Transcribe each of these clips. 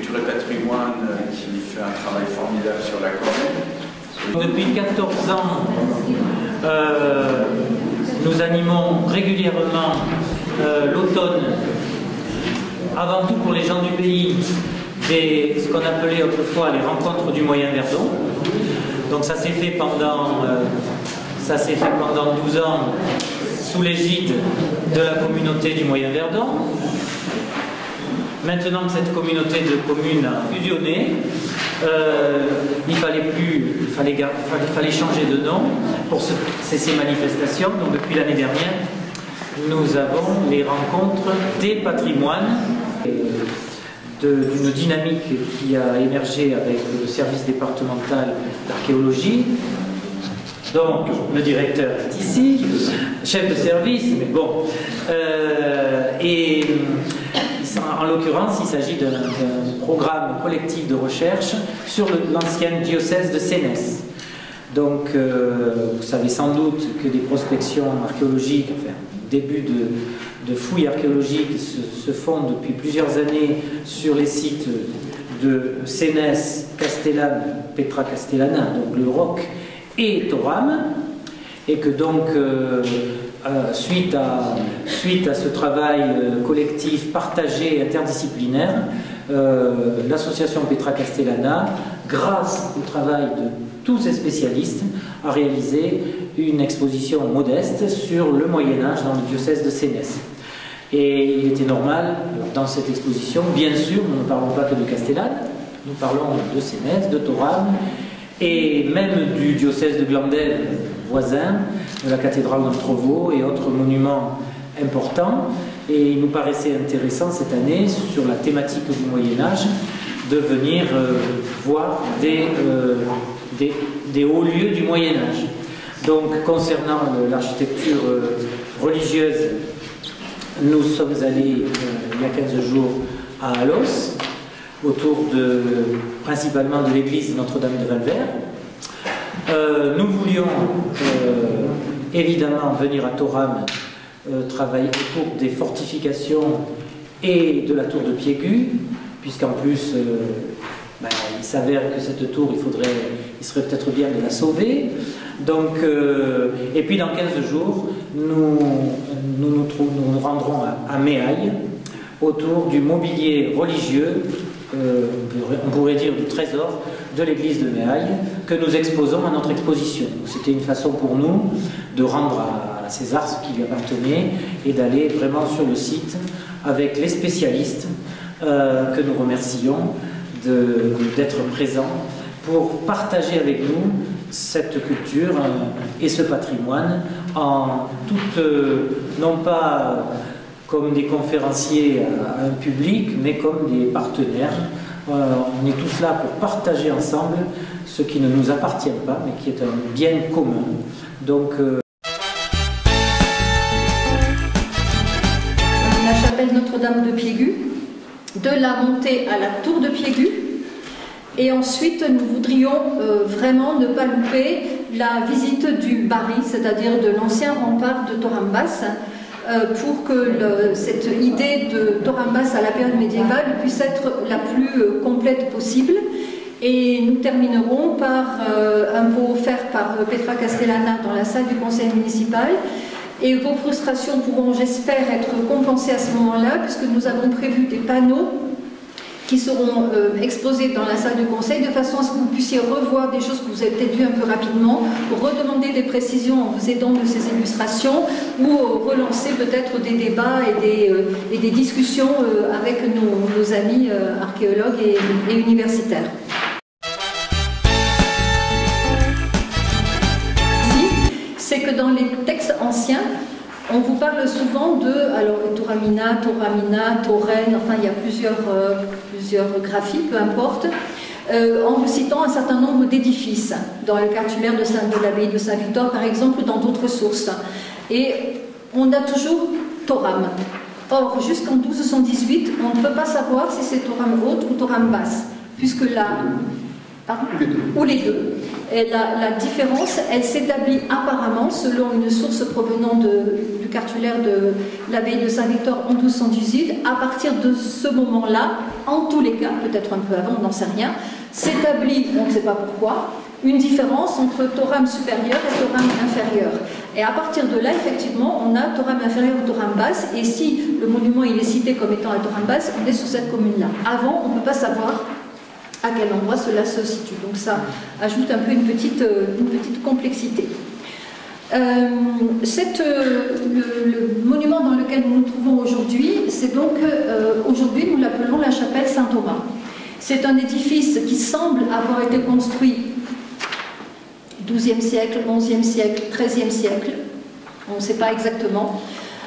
Culture et Patrimoine qui fait un travail formidable sur la commune. Depuis 14 ans, nous animons régulièrement l'automne, avant tout pour les gens du pays, ce qu'on appelait autrefois les rencontres du Moyen Verdon. Donc ça s'est fait pendant 12 ans sous l'égide de la communauté du Moyen Verdon. Maintenant que cette communauté de communes a fusionné, il fallait changer de nom pour ces manifestations. Donc depuis l'année dernière, nous avons les rencontres des patrimoines, d'une dynamique qui a émergé avec le service départemental d'archéologie. Donc le directeur est ici, chef de service, mais bon. En l'occurrence, il s'agit d'un programme collectif de recherche sur l'ancien diocèse de Sénès. Donc, vous savez sans doute que des prospections archéologiques, enfin, début de fouilles archéologiques se font depuis plusieurs années sur les sites de Sénès, Castellane, Petra Castellana, donc le Roc, et Toram, et que donc, suite à ce travail collectif, partagé, interdisciplinaire, l'association Petra Castellana, grâce au travail de tous ces spécialistes, a réalisé une exposition modeste sur le Moyen-Âge dans le diocèse de Sénès. Et il était normal, dans cette exposition, bien sûr, nous ne parlons pas que de Castellane, nous parlons de Sénès, de Toram, et même du diocèse de Glandève voisin, de la cathédrale d'Entrevaux et autres monuments importants. Et il nous paraissait intéressant cette année, sur la thématique du Moyen-Âge, de venir voir des hauts lieux du Moyen-Âge. Donc, concernant l'architecture religieuse, nous sommes allés il y a 15 jours à Alos, autour principalement de l'église Notre-Dame de Valvert. Nous voulions évidemment venir à Toram travailler autour des fortifications et de la tour de Piégu, puisqu'en plus il s'avère que cette tour, il serait peut-être bien de la sauver. Donc, et puis dans 15 jours, nous rendrons à Méaille autour du mobilier religieux, on pourrait dire du trésor de l'église de Méaille, que nous exposons à notre exposition. C'était une façon pour nous de rendre à César ce qui lui appartenait et d'aller vraiment sur le site avec les spécialistes que nous remercions d'être présents pour partager avec nous cette culture et ce patrimoine en toute, non pas comme des conférenciers à un public, mais comme des partenaires. On est tous là pour partager ensemble ce qui ne nous appartient pas, mais qui est un bien commun. Donc, la chapelle Notre-Dame de Piégu, de la montée à la tour de Piégu, et ensuite nous voudrions vraiment ne pas louper la visite du Bari, c'est-à-dire de l'ancien rempart de Torambas, pour que cette idée de Torambas à la période médiévale puisse être la plus complète possible. Et nous terminerons par un pot offert par Petra Castellana dans la salle du conseil municipal. Et vos frustrations pourront, j'espère, être compensées à ce moment-là, puisque nous avons prévu des panneaux qui seront exposés dans la salle du conseil, de façon à ce que vous puissiez revoir des choses que vous avez peut-être vues un peu rapidement, redemander des précisions en vous aidant de ces illustrations, ou relancer peut-être des débats et des discussions avec nos amis archéologues et universitaires. C'est que dans les textes anciens, on vous parle souvent de, alors Toramina, Toramina, Toren, enfin il y a plusieurs graphies, peu importe, en vous citant un certain nombre d'édifices, dans le cartulaire de l'abbaye de Saint-Victor par exemple, ou dans d'autres sources. Et on a toujours Toram. Or, jusqu'en 1218, on ne peut pas savoir si c'est Toram haute ou Toram basse, puisque là, ou les deux. Et la différence, elle s'établit apparemment selon une source provenant du du cartulaire de l'abbaye de Saint-Victor en 1218, à partir de ce moment-là, en tous les cas, peut-être un peu avant, on n'en sait rien, s'établit, on ne sait pas pourquoi, une différence entre Thorame supérieur et Thorame inférieur. Et à partir de là, effectivement, on a Thorame inférieur ou Thorame basse, et si le monument il est cité comme étant à Thorame basse, on est sur cette commune-là. Avant, on ne peut pas savoir à quel endroit cela se situe. Donc ça ajoute un peu une petite complexité. Le monument dans lequel nous nous trouvons aujourd'hui, c'est donc, aujourd'hui nous l'appelons la chapelle Saint-Thomas. C'est un édifice qui semble avoir été construit XIIe siècle, XIe siècle, XIIIe siècle, on ne sait pas exactement,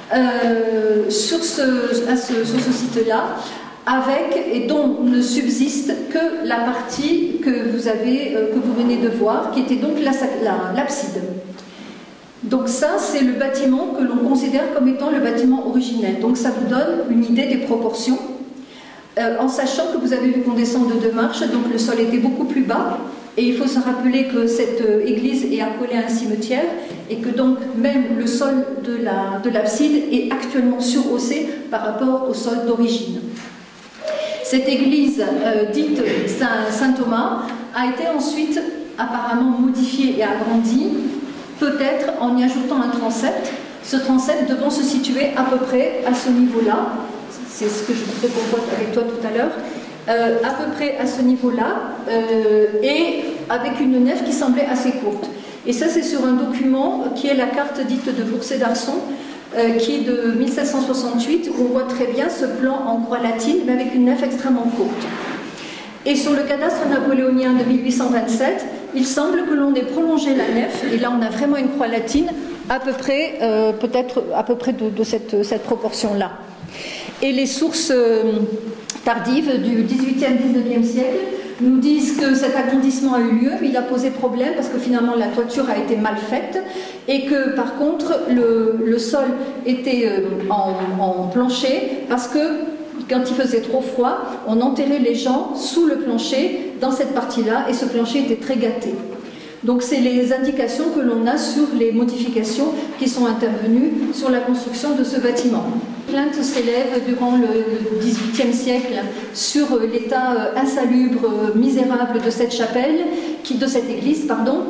sur ce site-là, avec et dont ne subsiste que la partie que vous venez de voir, qui était donc l'abside. Donc ça, c'est le bâtiment que l'on considère comme étant le bâtiment originel. Donc ça vous donne une idée des proportions, en sachant que vous avez vu qu'on descend de 2 marches, donc le sol était beaucoup plus bas. Et il faut se rappeler que cette église est accolée à un cimetière et que donc même le sol de l'abside est actuellement surhaussé par rapport au sol d'origine. Cette église dite Saint-Thomas a été ensuite apparemment modifiée et agrandie, peut-être en y ajoutant un transept, ce transept devant se situer à peu près à ce niveau-là, c'est ce que je voudrais qu'on voit avec toi tout à l'heure, à peu près à ce niveau-là, et avec une nef qui semblait assez courte. Et ça, c'est sur un document qui est la carte dite de Bourset d'Arson, qui est de 1768, où on voit très bien ce plan en croix latine, mais avec une nef extrêmement courte. Et sur le cadastre napoléonien de 1827, il semble que l'on ait prolongé la nef, et là on a vraiment une croix latine, à peu près, peut-être à peu près de cette proportion-là. Et les sources tardives du 18e, 19e siècle nous disent que cet agrandissement a eu lieu, mais il a posé problème parce que finalement la toiture a été mal faite et que par contre le sol était en plancher parce que quand il faisait trop froid, on enterrait les gens sous le plancher dans cette partie-là et ce plancher était très gâté. Donc c'est les indications que l'on a sur les modifications qui sont intervenues sur la construction de ce bâtiment. Plainte s'élève durant le XVIIIe siècle sur l'état insalubre, misérable de cette chapelle, de cette église, pardon.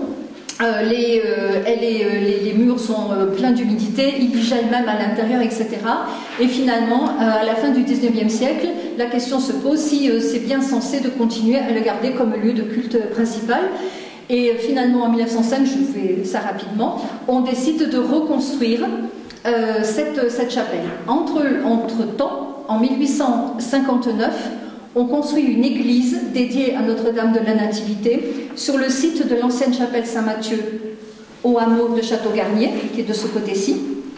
Les murs sont pleins d'humidité, il gèle même à l'intérieur, etc. Et finalement, à la fin du XIXe siècle, la question se pose si c'est bien censé de continuer à le garder comme lieu de culte principal. Et finalement, en 1905, je fais ça rapidement, on décide de reconstruire cette chapelle. Entre-temps, en 1859, on construit une église dédiée à Notre-Dame de la Nativité sur le site de l'ancienne chapelle Saint-Mathieu au hameau de Château-Garnier, qui est de ce côté-ci.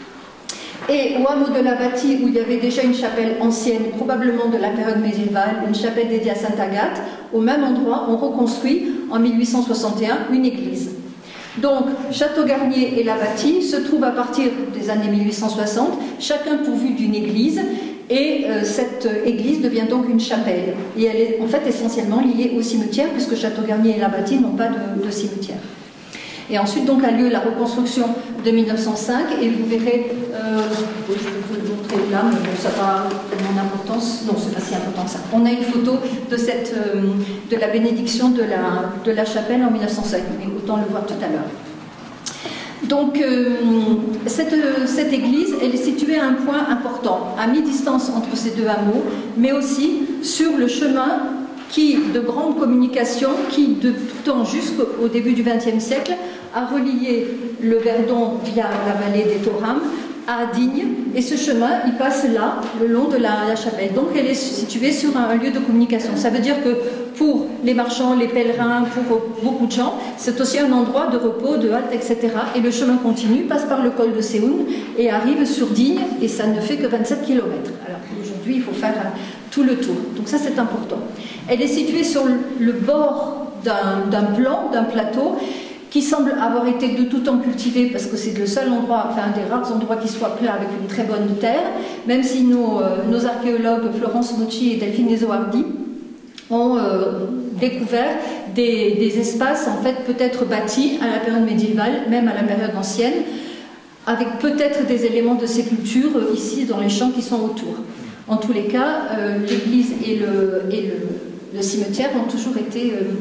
Et au hameau de la Bâtie, où il y avait déjà une chapelle ancienne, probablement de la période médiévale, une chapelle dédiée à Sainte-Agathe, au même endroit, on reconstruit en 1861 une église. Donc, Château-Garnier et la Bâtie se trouvent à partir des années 1860, chacun pourvu d'une église, et cette église devient donc une chapelle. Et elle est en fait essentiellement liée au cimetière, puisque Château-Garnier et la Bâtie n'ont pas de cimetière. Et ensuite donc a lieu la reconstruction de 1905 et vous verrez, je peux vous le montrer là, mais bon, ça n'a pas tellement d'importance, non c'est pas si important que ça. On a une photo de la bénédiction de la chapelle en 1905, mais autant le voir tout à l'heure. Donc cette église, elle est située à un point important, à mi-distance entre ces deux hameaux, mais aussi sur le chemin de grande communication, qui de tout temps jusqu'au début du XXe siècle a relié le Verdon via la vallée des Thorame à Digne, et ce chemin il passe là, le long de la chapelle. Donc elle est située sur un lieu de communication. Ça veut dire que pour les marchands, les pèlerins, pour beaucoup de gens, c'est aussi un endroit de repos, de halte, etc. Et le chemin continue, passe par le col de Séoun et arrive sur Digne, et ça ne fait que 27 km. Alors aujourd'hui il faut faire tout le tour. Donc ça c'est important. Elle est située sur le bord d'un plan, d'un plateau, qui semble avoir été de tout temps cultivé parce que c'est le seul endroit, enfin un des rares endroits qui soit plat avec une très bonne terre, même si nos archéologues Florence Mocci et Delphine Ezoardi ont découvert des espaces en fait peut-être bâtis à la période médiévale, même à la période ancienne, avec peut-être des éléments de sépulture ici dans les champs qui sont autour. En tous les cas, l'église et le cimetière ont toujours été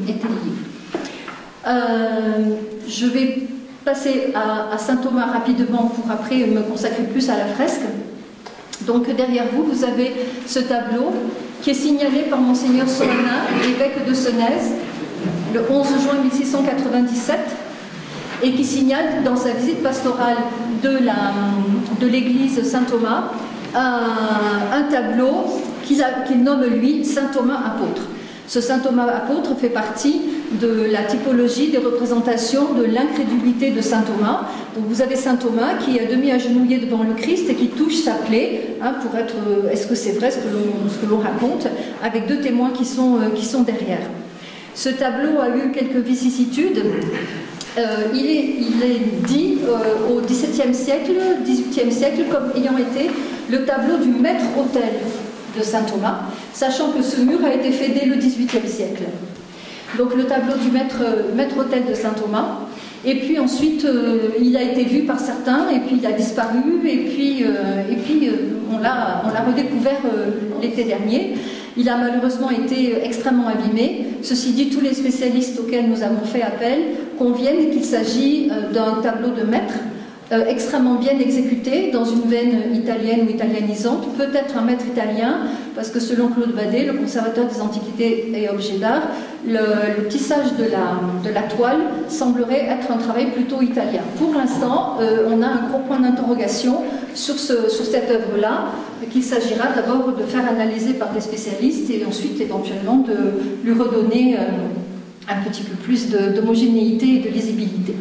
liés. Je vais passer à Saint Thomas rapidement pour après me consacrer plus à la fresque. Donc derrière vous, vous avez ce tableau qui est signalé par Monseigneur Soana, évêque de Senez, le 11 juin 1697, et qui signale dans sa visite pastorale de l'église Saint-Thomas un tableau qu'il nomme lui Saint Thomas apôtre. Ce Saint Thomas apôtre fait partie de la typologie des représentations de l'incrédulité de Saint Thomas. Donc vous avez Saint Thomas qui est à demi agenouillé devant le Christ et qui touche sa plaie pour être est-ce que c'est vrai ce que l'on raconte, avec deux témoins qui sont derrière. Ce tableau a eu quelques vicissitudes. Il est dit au XVIIe siècle, XVIIIe siècle comme ayant été le tableau du maître-autel de Saint Thomas, sachant que ce mur a été fait dès le XVIIIe siècle. Donc le tableau du maître-autel de Saint Thomas, et puis ensuite il a été vu par certains, et puis il a disparu, et puis on l'a redécouvert l'été dernier. Il a malheureusement été extrêmement abîmé. Ceci dit, tous les spécialistes auxquels nous avons fait appel conviennent qu'il s'agit d'un tableau de maître extrêmement bien exécuté, dans une veine italienne ou italianisante, peut-être un maître italien, parce que selon Claude Badet, le conservateur des antiquités et objets d'art, le tissage de la toile semblerait être un travail plutôt italien. Pour l'instant, on a un gros point d'interrogation sur cette œuvre-là, qu'il s'agira d'abord de faire analyser par des spécialistes et ensuite éventuellement de lui redonner un petit peu plus d'homogénéité et de lisibilité.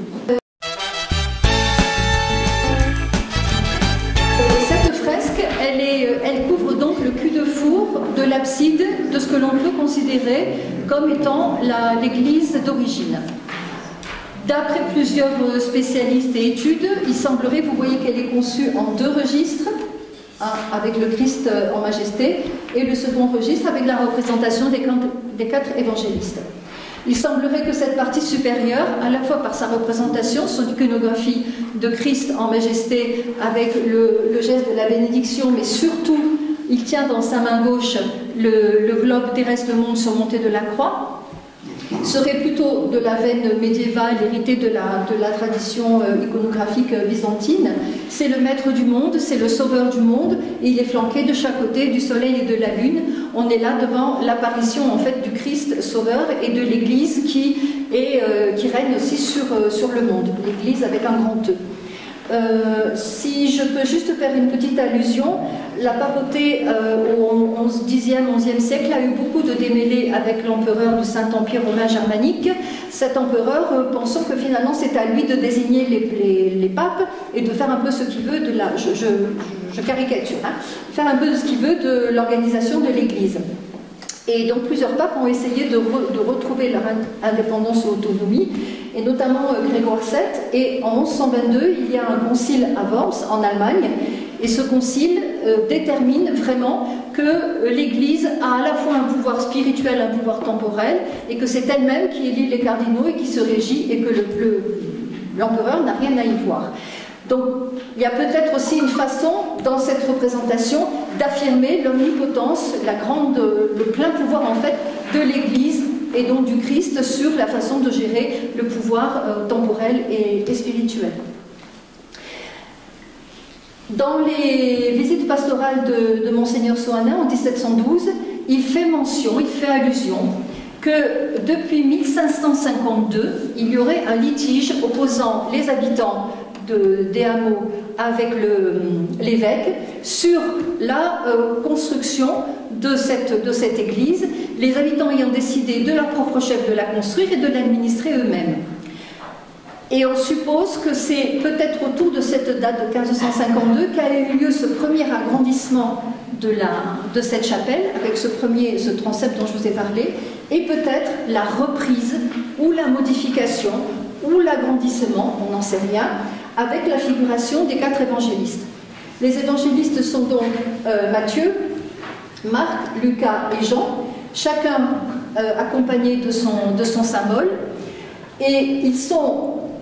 Elle couvre donc le cul-de-four de l'abside de ce que l'on peut considérer comme étant l'église d'origine. D'après plusieurs spécialistes et études, il semblerait, vous voyez qu'elle est conçue en deux registres, avec le Christ en majesté, et le second registre avec la représentation des quatre évangélistes. Il semblerait que cette partie supérieure, à la fois par sa représentation, son iconographie de Christ en majesté avec le geste de la bénédiction, mais surtout, il tient dans sa main gauche le globe terrestre, le monde surmonté de la croix, serait plutôt de la veine médiévale héritée de la tradition iconographique byzantine. C'est le maître du monde, c'est le sauveur du monde, et il est flanqué de chaque côté du soleil et de la lune. On est là devant l'apparition en fait du Christ sauveur et de l'Église qui règne aussi sur le monde, l'Église avec un grand E. Si je peux juste faire une petite allusion, la papauté au Xe, XIe siècle a eu beaucoup de démêlés avec l'empereur du Saint-Empire romain germanique. Cet empereur, pensant que finalement c'est à lui de désigner les papes et de faire un peu ce qu'il veut de la... Je caricature, faire un peu de ce qu'il veut de l'organisation de l'Église. Et donc plusieurs papes ont essayé de retrouver leur indépendance ou autonomie, et notamment Grégoire VII. Et en 1122, il y a un concile à Worms, en Allemagne, et ce concile détermine vraiment que l'Église a à la fois un pouvoir spirituel, un pouvoir temporel, et que c'est elle-même qui élit les cardinaux et qui se régit, et que l'empereur n'a rien à y voir. Donc, il y a peut-être aussi une façon, dans cette représentation, d'affirmer l'omnipotence, le plein pouvoir, en fait, de l'Église et donc du Christ sur la façon de gérer le pouvoir temporel et spirituel. Dans les visites pastorales de Monseigneur Soana, en 1712, il fait allusion que depuis 1552, il y aurait un litige opposant les habitants des hameaux avec l'évêque sur la construction de cette église, les habitants ayant décidé de leur propre chef de la construire et de l'administrer eux-mêmes. Et on suppose que c'est peut-être autour de cette date de 1552 qu'a eu lieu ce premier agrandissement de cette chapelle, avec ce transept dont je vous ai parlé, et peut-être la reprise ou la modification ou l'agrandissement, on n'en sait rien, avec la figuration des quatre évangélistes. Les évangélistes sont donc Matthieu, Marc, Lucas et Jean, chacun accompagné de son symbole, et ils sont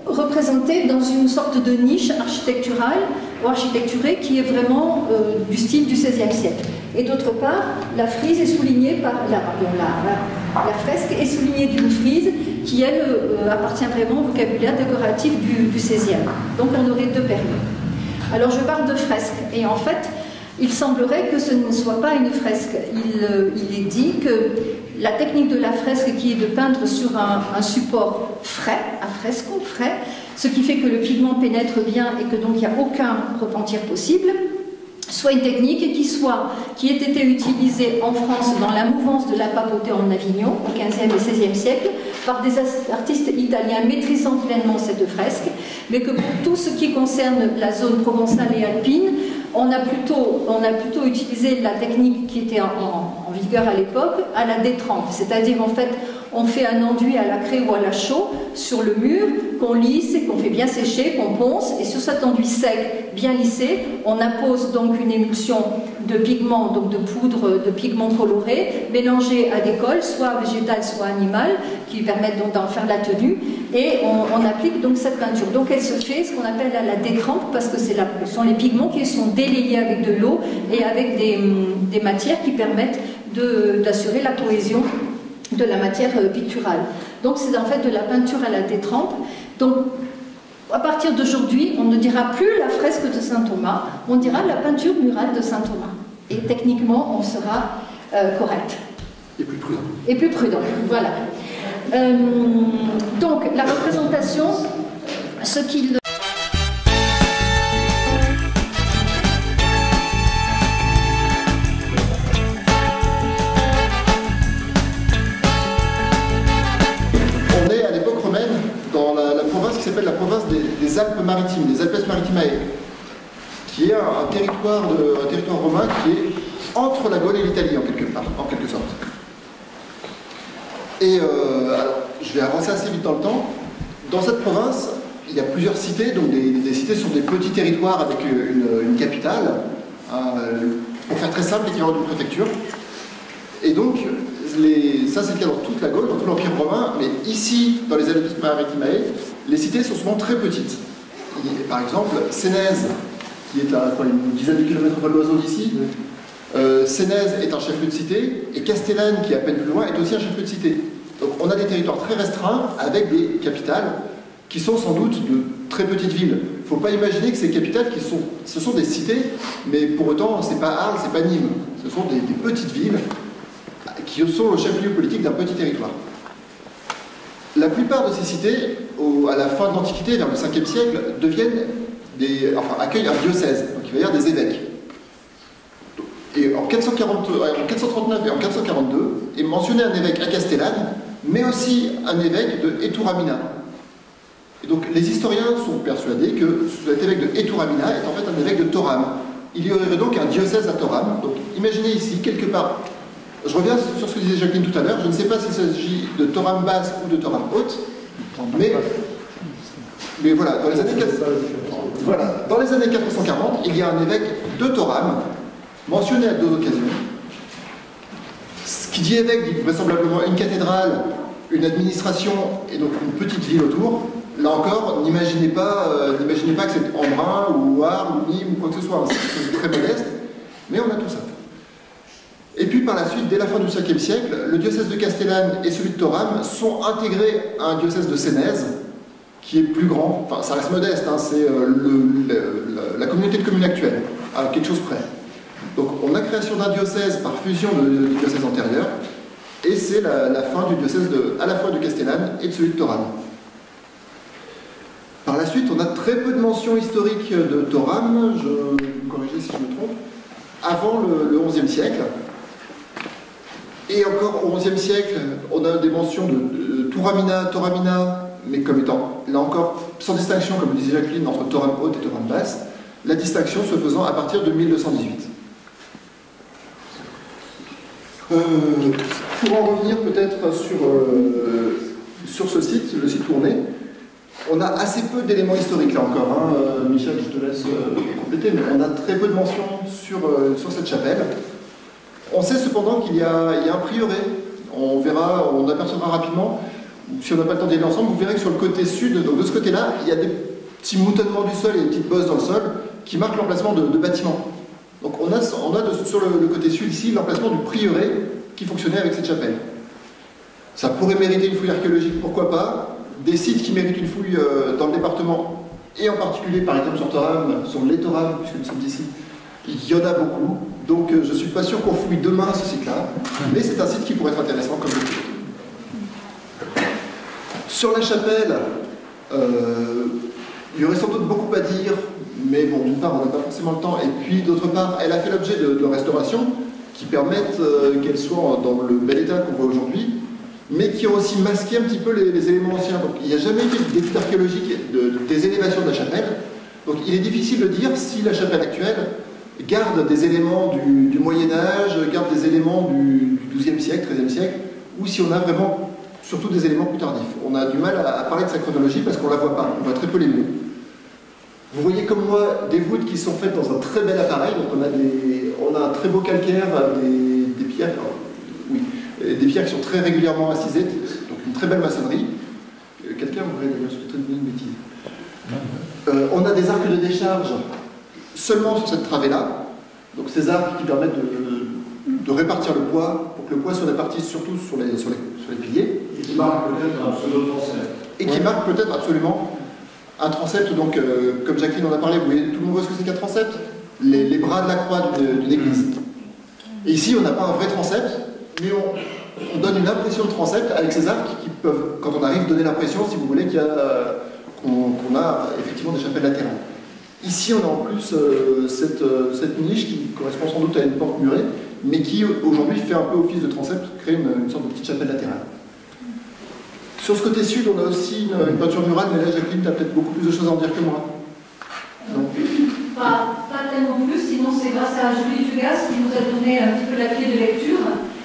représentée dans une sorte de niche architecturale ou architecturée qui est vraiment du style du XVIe siècle. Et d'autre part, la frise est soulignée par la fresque est soulignée d'une frise qui, elle, appartient vraiment au vocabulaire décoratif du XVIe. Donc on aurait deux périodes. Alors je parle de fresque, et en fait, il semblerait que ce ne soit pas une fresque. Il est dit que la technique de la fresque, qui est de peindre sur un support frais, à fresco, frais, ce qui fait que le pigment pénètre bien et que donc il n'y a aucun repentir possible, soit une technique qui ait été utilisée en France dans la mouvance de la papauté en Avignon au XVe et XVIe siècle par des artistes italiens maîtrisant pleinement cette fresque, mais que pour tout ce qui concerne la zone provençale et alpine, on a plutôt utilisé la technique qui était en vigueur à l'époque, à la détrempe, c'est-à-dire en fait on fait un enduit à la craie ou à la chaux sur le mur, qu'on lisse, qu'on fait bien sécher, qu'on ponce, et sur cet enduit sec, bien lissé, on appose donc une émulsion de pigments, donc de poudre de pigments colorés, mélangés à des colles, soit végétales, soit animales, qui permettent donc d'en faire la tenue, et on applique donc cette peinture. Donc elle se fait ce qu'on appelle à la détrempe, parce que ce sont les pigments qui sont délayés avec de l'eau et avec des matières qui permettent d'assurer la cohésion de la matière picturale. Donc c'est en fait de la peinture à la détrempe. Donc à partir d'aujourd'hui, on ne dira plus la fresque de Saint Thomas, on dira la peinture murale de Saint Thomas. Et techniquement, on sera correct. Et plus prudent. Et plus prudent, voilà. Donc la représentation, ce qu'il... qui s'appelle la province des Alpes-Maritimes, des Alpes-Maritimae, qui est un territoire romain qui est entre la Gaule et l'Italie en quelque sorte. Et alors, je vais avancer assez vite dans le temps. Dans cette province, il y a plusieurs cités, donc des cités sont des petits territoires avec une capitale, pour faire très simple, l'équivalent d'une préfecture. Et donc, ça c'est le cas dans toute la Gaule, dans tout l'Empire romain, mais ici, dans les Alpes-Maritimae, les cités sont souvent très petites. Par exemple, Sénèze, qui est à une dizaine de kilomètres au vol d'oiseau d'ici, Sénèze est un chef-lieu de cité, et Castellane, qui est à peine plus loin, est aussi un chef-lieu de cité. Donc on a des territoires très restreints, avec des capitales, qui sont sans doute de très petites villes. Il ne faut pas imaginer que ces capitales, ce sont des cités, mais pour autant, c'est pas Arles, c'est pas Nîmes. Ce sont des petites villes, qui sont le chef-lieu politique d'un petit territoire. La plupart de ces cités, à la fin de l'Antiquité, vers le 5e siècle, accueillent un diocèse, donc il va y avoir des évêques. Et en 439 et en 442 est mentionné un évêque à Castellane, mais aussi un évêque de Etouramina. Et donc les historiens sont persuadés que cet évêque de Etouramina est en fait un évêque de Toram. Il y aurait donc un diocèse à Toram. Donc imaginez ici, quelque part, je reviens sur ce que disait Jacqueline tout à l'heure, je ne sais pas s'il s'agit de Toram basse ou de Toram haute, mais voilà, dans les années 440, il y a un évêque de Toram, mentionné à 2 occasions. Ce qui dit évêque dit vraisemblablement une cathédrale, une administration et donc une petite ville autour. Là encore, n'imaginez pas que c'est Embrun ou Arles ou Nîmes ou quoi que ce soit, c'est quelque chose de très modeste, mais on a tout ça. Et puis par la suite, dès la fin du 5e siècle, le diocèse de Castellane et celui de Toram sont intégrés à un diocèse de Sénèze, qui est plus grand, enfin ça reste modeste, hein, c'est la communauté de communes actuelle, à quelque chose près. Donc on a création d'un diocèse par fusion du diocèse antérieur, et c'est la fin du diocèse à la fois de Castellane et de celui de Toram. Par la suite, on a très peu de mentions historiques de Toram, je vais me corriger si je me trompe, avant le XIe siècle. Et encore au XIe siècle, on a des mentions de Toramina, mais comme étant, là encore, sans distinction, comme disait Jacqueline, entre Toram haute et Toram basse, la distinction se faisant à partir de 1218. Pour en revenir peut-être sur ce site, le site où on est, on a assez peu d'éléments historiques là encore. Hein. Michel, je te laisse compléter, mais on a très peu de mentions sur cette chapelle. On sait cependant qu'il y a un prieuré. On apercevra rapidement. si on n'a pas le temps d'y aller ensemble, vous verrez que sur le côté sud, donc de ce côté-là, il y a des petits moutonnements du sol et des petites bosses dans le sol qui marquent l'emplacement de bâtiments. Donc on a sur le côté sud ici l'emplacement du prieuré qui fonctionnait avec cette chapelle. Ça pourrait mériter une fouille archéologique, pourquoi pas. Des sites qui méritent une fouille dans le département, et en particulier par exemple sur les Torames, puisque nous sommes ici, il y en a beaucoup. Donc je ne suis pas sûr qu'on fouille demain ce site-là, mais c'est un site qui pourrait être intéressant comme d'autres. Sur la chapelle, il y aurait sans doute beaucoup à dire, mais bon, d'une part, on n'a pas forcément le temps, et puis d'autre part, elle a fait l'objet de restaurations qui permettent qu'elle soit dans le bel état qu'on voit aujourd'hui, mais qui ont aussi masqué un petit peu les éléments anciens. Donc il n'y a jamais eu d'étude archéologique des élévations de la chapelle, donc il est difficile de dire si la chapelle actuelle garde des éléments du Moyen-Âge, garde des éléments du XIIe siècle, XIIIe siècle, ou si on a vraiment surtout des éléments plus tardifs. On a du mal à parler de sa chronologie parce qu'on ne la voit pas, on voit très peu les murs. Vous voyez comme moi des voûtes qui sont faites dans un très bel appareil, donc on a un très beau calcaire, des pierres, des pierres qui sont très régulièrement incisées, donc une très belle maçonnerie. Quelqu'un voudrait d'ailleurs se traiter une bêtise. On a des arcs de décharge seulement sur cette travée-là, donc ces arcs qui permettent de répartir le poids, pour que le poids soit réparti surtout sur les piliers. Et qui marque peut-être un pseudo-transept. Et qui marque peut-être absolument un transept, donc comme Jacqueline en a parlé, vous voyez, tout le monde voit ce que c'est qu'un transept, les bras de la croix d'une église. Et ici, on n'a pas un vrai transept, mais on donne une impression de transept avec ces arcs qui peuvent, quand on arrive, donner l'impression, si vous voulez, qu'on a effectivement des chapelles latérales. Ici, on a en plus cette niche qui correspond sans doute à une porte murée, mais qui aujourd'hui fait un peu office de transept, crée une sorte de petite chapelle latérale. Sur ce côté sud, on a aussi une peinture murale, mais là, Jacqueline, tu as peut-être beaucoup plus de choses à en dire que moi. Pas tellement plus, sinon c'est grâce à Julie Dugas qui nous a donné un petit peu la clé de lecture.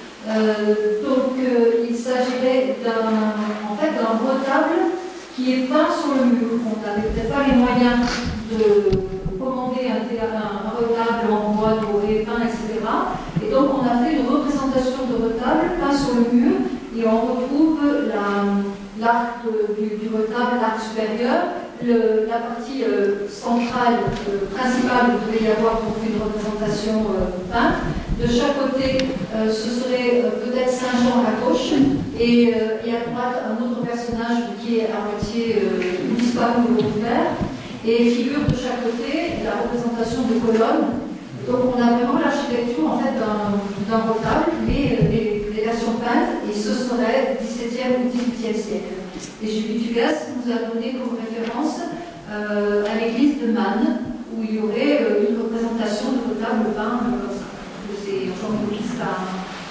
Il s'agirait d'un retable qui est peint sur le mur. On n'avait peut-être pas les moyens de commander un retable en bois doré, peint, etc. Et donc on a fait une représentation de retable peint sur le mur et on retrouve l'arc du retable, l'arc supérieur, la partie centrale, principale, vous devez y avoir donc une représentation peinte. De chaque côté, ce serait peut-être Saint-Jean à gauche, et à droite, un autre personnage qui est à moitié disparu ou ouvert, et figure de chaque côté la représentation de colonnes. Donc on a vraiment l'architecture en fait d'un retable, mais les versions peintes, et ce serait 17e ou 18e siècle. Et Julie Dugas nous a donné comme référence à l'église de Mannes, où il y aurait une représentation de retable peint comme ça. C'est en forme de piste à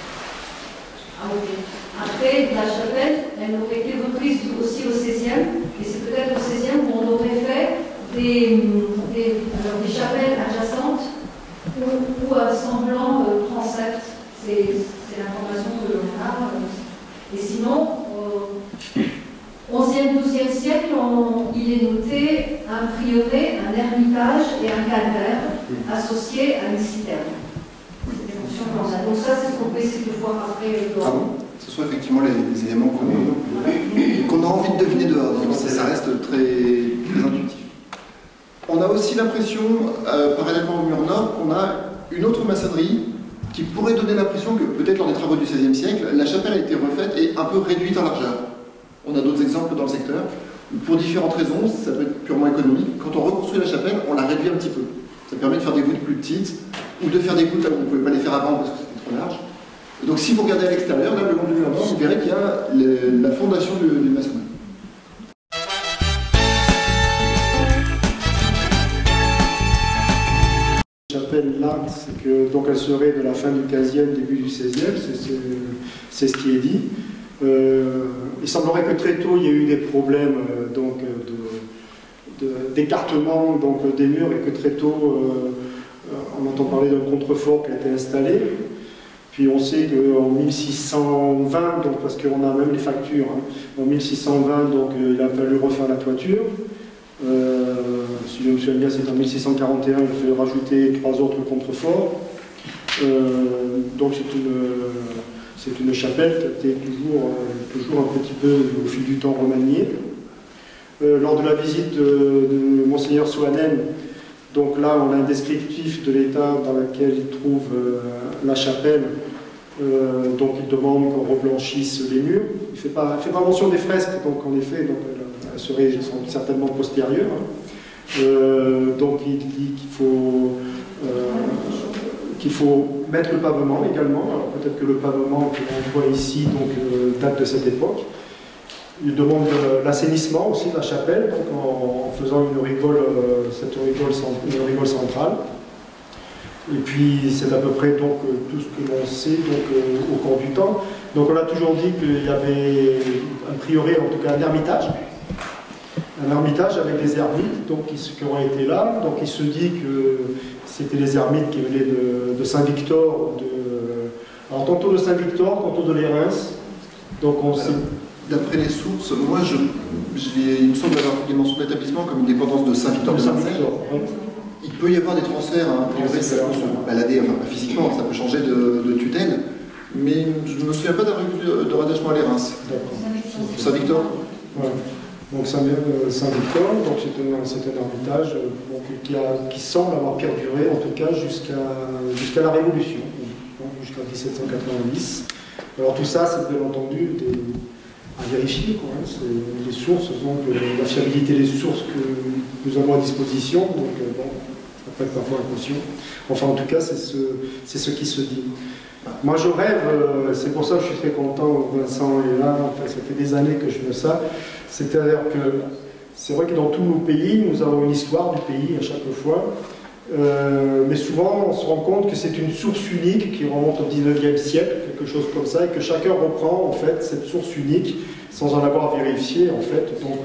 ôter. Après, la chapelle, elle aurait été reprise aussi au XVIe, et c'est peut-être au XVIe où on aurait fait des chapelles adjacentes ou un semblant transept. C'est l'information que l'on a. Et sinon, au XIe, XIIe siècle, il est noté un prieuré, un ermitage et un calvaire associés à une citerne. Donc ça, c'est ce qu'on peut essayer de voir après. Ce sont effectivement les éléments qu'on a envie de deviner dehors. Donc ça reste très intuitif. On a aussi l'impression, parallèlement au mur nord, qu'on a une autre maçonnerie qui pourrait donner l'impression que, peut-être lors des travaux du XVIe siècle, la chapelle a été refaite et un peu réduite en largeur. On a d'autres exemples dans le secteur. Pour différentes raisons, ça peut être purement économique. Quand on reconstruit la chapelle, on la réduit un petit peu. Ça permet de faire des voûtes plus petites, ou de faire des voûtes là où on ne pouvait pas les faire avant parce que c'était trop large. Et donc si vous regardez à l'extérieur, là, le long du mur nord, vous verrez qu'il y a la fondation du maçonnerie. La chapelle là, c'est que donc elle serait de la fin du 15e, début du 16e, c'est ce qui est dit. Il semblerait que très tôt il y ait eu des problèmes d'écartement des murs et que très tôt on entend parler d'un contrefort qui a été installé. Puis on sait qu'en 1620, donc, parce qu'on a même les factures, en 1620 donc, il a fallu refaire la toiture. Si je me souviens bien, c'est en 1641, il a fallu rajouter 3 autres contreforts. Donc C'est une chapelle qui a été toujours un petit peu au fil du temps remaniée. Lors de la visite de Monseigneur Soanen, donc là on a un descriptif de l'état dans lequel il trouve la chapelle. Donc il demande qu'on reblanchisse les murs. Il ne fait pas mention des fresques, donc en effet, donc, elles seraient certainement postérieures. Donc il dit qu'il faut mettre le pavement également. Alors peut-être que le pavement que l'on voit ici donc, date de cette époque. Il demande l'assainissement aussi de la chapelle, donc en faisant une rigole centrale. Et puis c'est à peu près donc, tout ce que l'on sait donc, au cours du temps. Donc on a toujours dit qu'il y avait un prieuré, en tout cas un ermitage. Un ermitage avec des ermites donc, qui ont été là. Donc il se dit que c'était les ermites qui venaient de Saint-Victor, alors tantôt de Saint-Victor, tantôt de Lérins. Donc on sait... D'après les sources, moi, il me semble avoir fait des mentions d'établissement comme une dépendance de Saint-Victor de Marseille. Il peut y avoir des transferts, hein, ça peut se balader, enfin pas physiquement, ça peut changer de tutelle, mais je ne me souviens pas d'un de rattachement à l'Érins. Saint-Victor. Ouais. Donc Saint-Victor, donc c'est un ermitage qui semble avoir perduré, en tout cas jusqu'à la Révolution, jusqu'en 1790. Alors tout ça, c'est bien entendu à vérifier, quoi, hein. C'est les sources, donc la fiabilité des sources que nous avons à disposition, donc bon, ça peut être parfois inconscient. Enfin, en tout cas, c'est ce qui se dit. Moi, je rêve, c'est pour ça que je suis très content, Vincent est là, enfin, ça fait des années que je fais ça. C'est-à-dire que c'est vrai que dans tous nos pays, nous avons une histoire du pays à chaque fois, mais souvent on se rend compte que c'est une source unique qui remonte au 19e siècle, quelque chose comme ça, et que chacun reprend en fait cette source unique sans en avoir vérifié en fait donc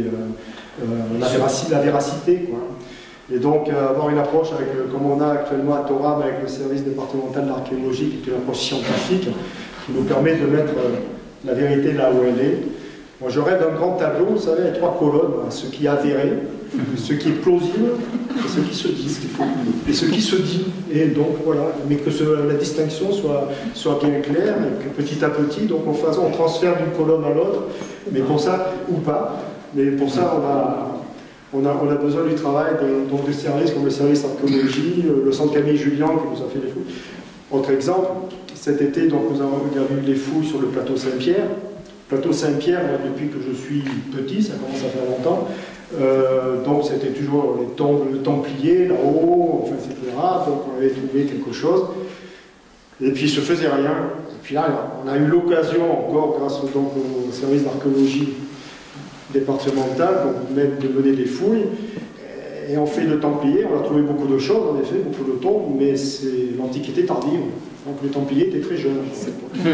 la véracité, quoi. Et donc avoir une approche avec, comme on a actuellement à Thorame avec le service départemental d'archéologie, qui est une approche scientifique qui nous permet de mettre la vérité là où elle est. Moi je rêve d'un grand tableau, vous savez, avec 3 colonnes, ce qui est avéré, ce qui est plausible, et ce qui se dit, et ce qui se dit. Et donc voilà, mais que la distinction soit bien claire, et que petit à petit, donc on transfère d'une colonne à l'autre, mais pour ça, ou pas, mais pour ça on a besoin du travail de services comme le service archéologie, le centre Camille Julien qui nous a fait des fouilles. Autre exemple, cet été, donc, nous avons eu des fouilles sur le plateau Saint-Pierre. Plateau Saint-Pierre, depuis que je suis petit, ça commence à faire longtemps, donc c'était toujours les tombes Templiers, là-haut, enfin, etc. Donc on avait trouvé quelque chose, et puis il ne se faisait rien. Et puis là, on a eu l'occasion, encore grâce donc, au service d'archéologie départemental, de mener des fouilles, et on fait le Templier, on a trouvé beaucoup de choses, en effet, beaucoup de tombes, mais c'est l'Antiquité tardive, donc les Templiers étaient très jeunes à cette époque.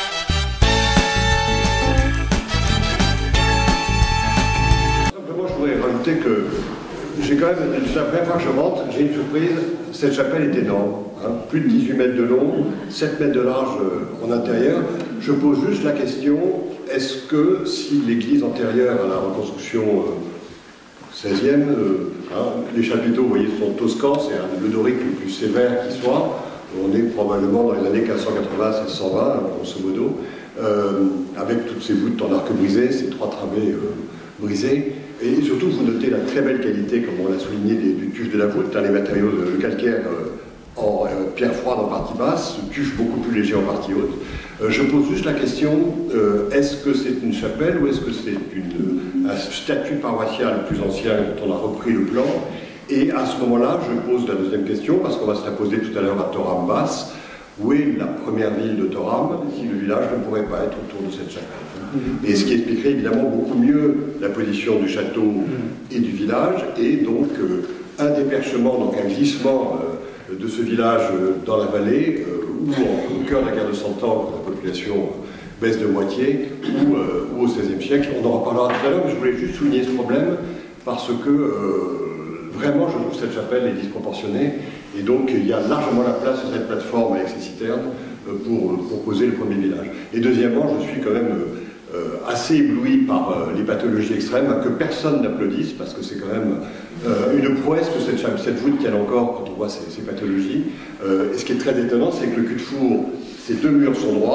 Que j'ai quand même, la première fois que je rentre, j'ai une surprise, cette chapelle est énorme, hein, plus de 18 mètres de long, 7 mètres de large en intérieur. Je pose juste la question, est-ce que si l'église antérieure à la reconstruction 16e, les chapiteaux, vous voyez, sont toscans, c'est le dorique le plus sévère qui soit, on est probablement dans les années 1580-1620, grosso modo, avec toutes ces voûtes en arc brisé, ces 3 travées brisées. Et surtout, vous notez la très belle qualité, comme on l'a souligné, du tuf de la voûte, les matériaux de calcaire en pierre froide en partie basse, tuf beaucoup plus léger en partie haute. Je pose juste la question, est-ce que c'est une chapelle ou est-ce que c'est un statut paroissial plus ancien dont on a repris le plan? Et à ce moment-là, je pose la deuxième question, parce qu'on va se la poser tout à l'heure à Thorame Basse. Où est la première ville de Thorame si le village ne pourrait pas être autour de cette chapelle? Et ce qui expliquerait évidemment beaucoup mieux la position du château et du village, et donc un déperchement, donc un glissement de ce village dans la vallée, ou au cœur de la guerre de 100 ans, quand la population baisse de moitié, ou au XVIe siècle. On en reparlera tout à l'heure, mais je voulais juste souligner ce problème, parce que vraiment je trouve que cette chapelle est disproportionnée, et donc il y a largement la place sur cette plateforme avec ses citernes pour poser le premier village. Et deuxièmement, je suis quand même assez ébloui par les pathologies extrêmes, que personne n'applaudisse, parce que c'est quand même une prouesse que cette voûte tienne encore quand on voit ces pathologies. Et ce qui est très étonnant, c'est que le cul-de-four, ces 2 murs sont droits,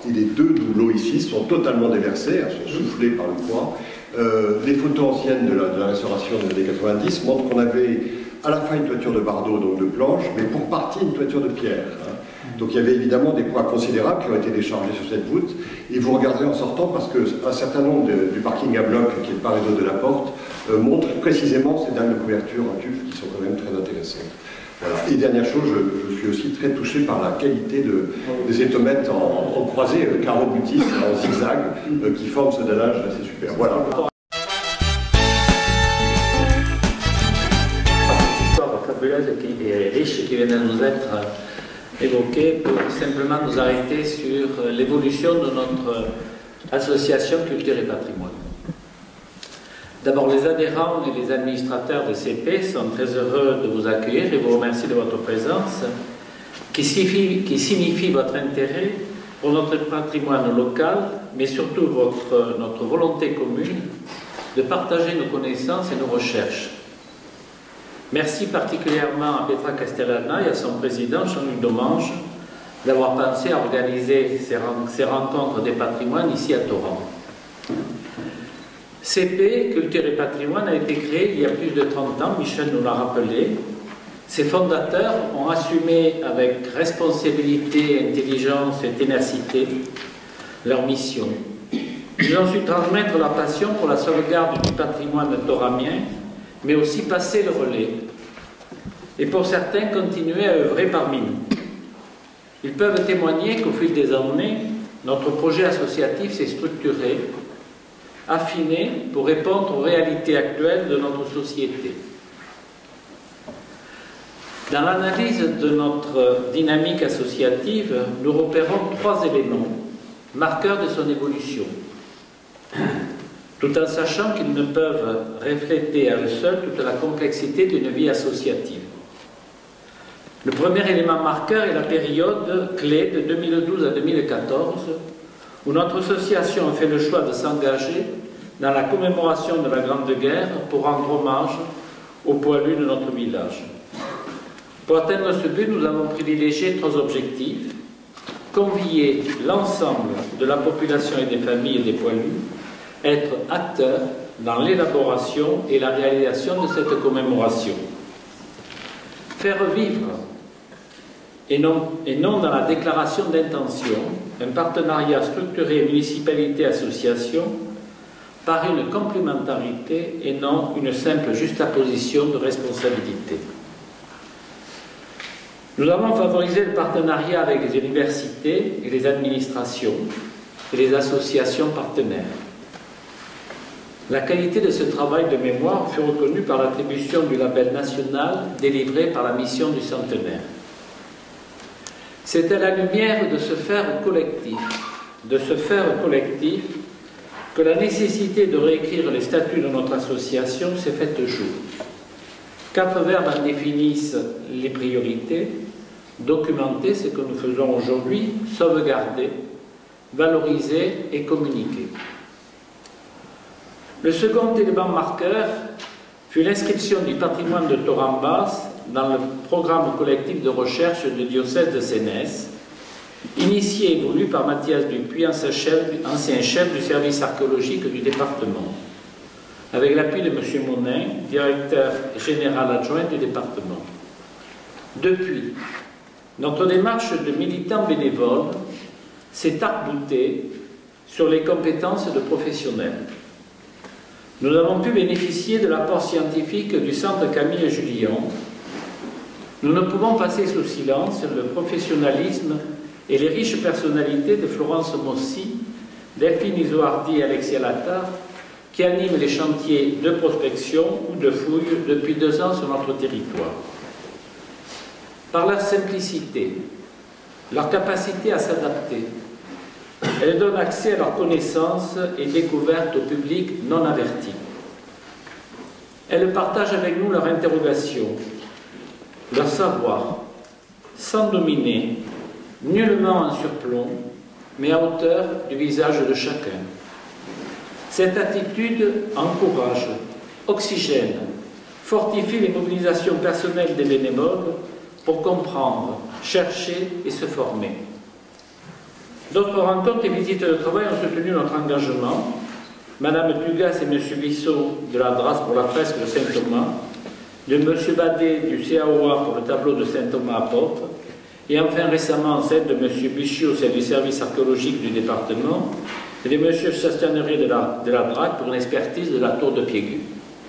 les deux doublons ici sont totalement déversés, elles sont soufflées par le froid. Les photos anciennes de la restauration des années 90 montrent qu'on avait à la fin une toiture de bardeau, donc de planche, mais pour partie une toiture de pierre. Donc il y avait évidemment des poids considérables qui ont été déchargés sur cette voûte. Et vous regarderez en sortant parce qu'un certain nombre du parking à bloc qui est de part et d'autre de la porte montre précisément ces dalles de couverture en tuf qui sont quand même très intéressantes. Voilà. Et dernière chose, je suis aussi très touché par la qualité des étomettes en croisée, carreau butis en zigzag, qui forment ce dallage assez super. Voilà. Une histoire fabuleuse et riche qui vient de nous être évoquée pour simplement nous arrêter sur l'évolution de notre association Culture et Patrimoine. D'abord, les adhérents et les administrateurs de CP sont très heureux de vous accueillir et vous remercie de votre présence, qui signifie votre intérêt pour notre patrimoine local, mais surtout notre volonté commune de partager nos connaissances et nos recherches. Merci particulièrement à Petra Castellana et à son président, Jean-Luc Domange, d'avoir pensé à organiser ces rencontres des patrimoines ici à Thorens. CP, Culture et Patrimoine, a été créé il y a plus de 30 ans, Michel nous l'a rappelé. Ses fondateurs ont assumé avec responsabilité, intelligence et ténacité leur mission. Ils ont su transmettre leur passion pour la sauvegarde du patrimoine thoramien, mais aussi passer le relais. Et pour certains, continuer à œuvrer parmi nous. Ils peuvent témoigner qu'au fil des années, notre projet associatif s'est structuré, affiné pour répondre aux réalités actuelles de notre société. Dans l'analyse de notre dynamique associative, nous repérons 3 éléments, marqueurs de son évolution, tout en sachant qu'ils ne peuvent refléter à eux seuls toute la complexité d'une vie associative. Le premier élément marqueur est la période clé de 2012 à 2014, où notre association a fait le choix de s'engager dans la commémoration de la Grande Guerre pour rendre hommage aux poilus de notre village. Pour atteindre ce but, nous avons privilégié 3 objectifs. Convier l'ensemble de la population et des familles et des poilus, être acteurs dans l'élaboration et la réalisation de cette commémoration. Faire vivre, et non dans la déclaration d'intention, un partenariat structuré municipalité-association par une complémentarité et non une simple juxtaposition de responsabilités. Nous avons favorisé le partenariat avec les universités et les administrations et les associations partenaires. La qualité de ce travail de mémoire fut reconnue par l'attribution du label national délivré par la mission du centenaire. C'est à la lumière de ce faire collectif, que la nécessité de réécrire les statuts de notre association s'est faite jour. 4 verbes en définissent les priorités: documenter ce que nous faisons aujourd'hui, sauvegarder, valoriser et communiquer. Le second élément marqueur fut l'inscription du patrimoine de Thorens-Basse dans le programme collectif de recherche du diocèse de Sénès, initié et voulu par Mathias Dupuis, ancien chef du service archéologique du département, avec l'appui de M. Monin, directeur général adjoint du département. Depuis, notre démarche de militants bénévoles s'est arc-boutée sur les compétences de professionnels. Nous avons pu bénéficier de l'apport scientifique du Centre Camille Jullion. Nous ne pouvons passer sous silence le professionnalisme et les riches personnalités de Florence Mossy, Delphine Isoardi et Alexia Lattard, qui animent les chantiers de prospection ou de fouille depuis 2 ans sur notre territoire. Par leur simplicité, leur capacité à s'adapter, elles donnent accès à leurs connaissances et découvertes au public non averti. Elles partagent avec nous leurs interrogations, leur savoir, sans dominer, nullement en surplomb, mais à hauteur du visage de chacun. Cette attitude encourage, oxygène, fortifie les mobilisations personnelles des bénévoles pour comprendre, chercher et se former. D'autres rencontres et visites de travail ont soutenu notre engagement. Madame Tugas et M. Bissot de la DRAS pour la fresque de Saint-Thomas, de M. Badet du CAOA pour le tableau de Saint-Thomas apôtre, et enfin récemment celle de M. Bichiot, celle du service archéologique du département, et de M. Chastagneret de la DRAC pour une expertise de la tour de Piégut.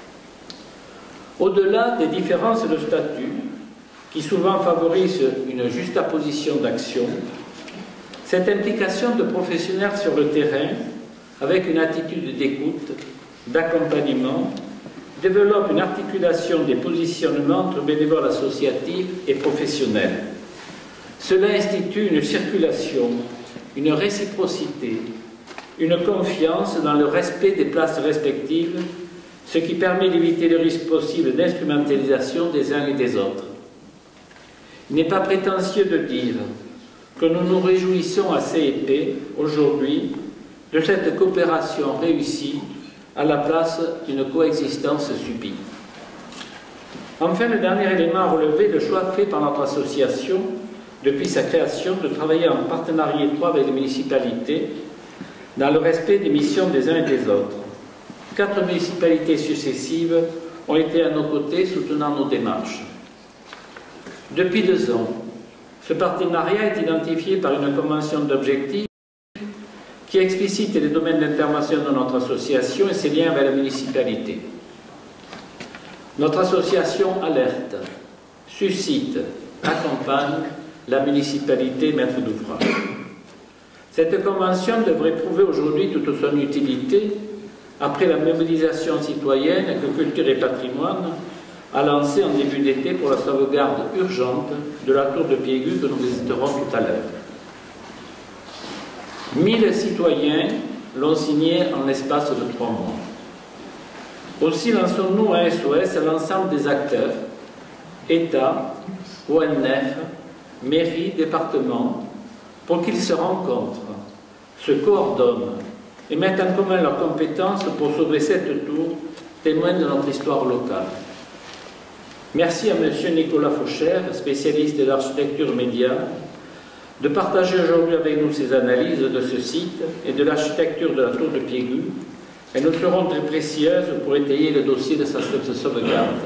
Au-delà des différences de statut, qui souvent favorisent une juxtaposition d'action, cette implication de professionnels sur le terrain, avec une attitude d'écoute, d'accompagnement, développe une articulation des positionnements entre bénévoles associatifs et professionnels. Cela institue une circulation, une réciprocité, une confiance dans le respect des places respectives, ce qui permet d'éviter le risque possible d'instrumentalisation des uns et des autres. Il n'est pas prétentieux de dire que nous nous réjouissons assez épais, aujourd'hui, de cette coopération réussie à la place d'une coexistence subie. Enfin, le dernier élément à relever, le choix fait par notre association, depuis sa création, de travailler en partenariat étroit avec les municipalités, dans le respect des missions des uns et des autres. 4 municipalités successives ont été à nos côtés, soutenant nos démarches. Depuis 2 ans, ce partenariat est identifié par une convention d'objectifs qui explicite les domaines d'intervention de notre association et ses liens avec la municipalité. Notre association alerte, suscite, accompagne la municipalité maître d'ouvrage. Cette convention devrait prouver aujourd'hui toute son utilité après la mobilisation citoyenne que Culture et Patrimoine a lancée en début d'été pour la sauvegarde urgente de la tour de Piégut que nous visiterons tout à l'heure. 1000 citoyens l'ont signé en l'espace de 3 mois. Aussi lançons-nous un SOS à l'ensemble des acteurs, État, ONF, mairie, département, pour qu'ils se rencontrent, se coordonnent et mettent en commun leurs compétences pour sauver cette tour, témoin de notre histoire locale. Merci à M. Nicolas Fauchère, spécialiste de l'architecture médiane, de partager aujourd'hui avec nous ses analyses de ce site et de l'architecture de la tour de Piégut. Elles nous seront très précieuses pour étayer le dossier de sa sauvegarde.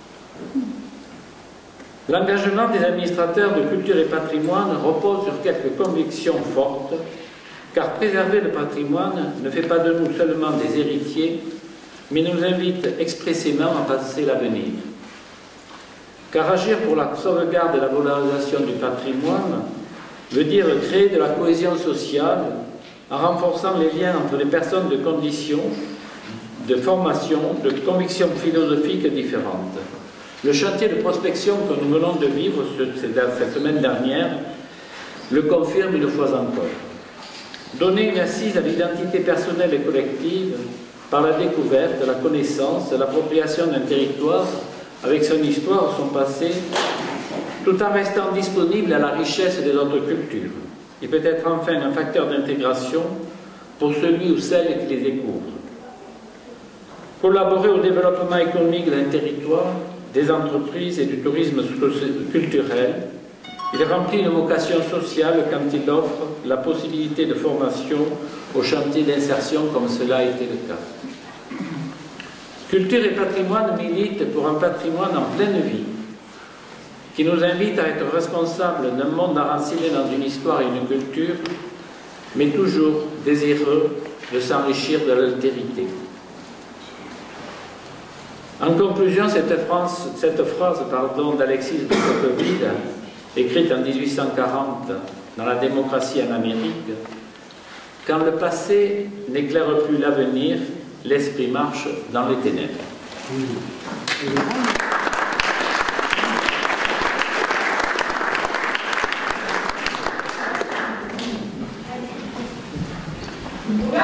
L'engagement des administrateurs de Culture et Patrimoine repose sur quelques convictions fortes, car préserver le patrimoine ne fait pas de nous seulement des héritiers, mais nous invite expressément à penser l'avenir. Car agir pour la sauvegarde et la valorisation du patrimoine veut dire créer de la cohésion sociale en renforçant les liens entre les personnes de conditions, de formation, de convictions philosophiques différentes. Le chantier de prospection que nous venons de vivre cette semaine dernière le confirme une fois encore. Donner une assise à l'identité personnelle et collective par la découverte, la connaissance, l'appropriation d'un territoire avec son histoire, son passé, tout en restant disponible à la richesse des autres cultures. Il peut être enfin un facteur d'intégration pour celui ou celle qui les découvre. Collaborer au développement économique d'un territoire, des entreprises et du tourisme culturel, il remplit une vocation sociale quand il offre la possibilité de formation au chantier d'insertion comme cela a été le cas. Culture et Patrimoine milite pour un patrimoine en pleine vie, qui nous invite à être responsables d'un monde enraciné dans une histoire et une culture, mais toujours désireux de s'enrichir de l'altérité. En conclusion, cette phrase d'Alexis de Tocqueville, écrite en 1840 dans La démocratie en Amérique, « Quand le passé n'éclaire plus l'avenir, l'esprit marche dans les ténèbres. »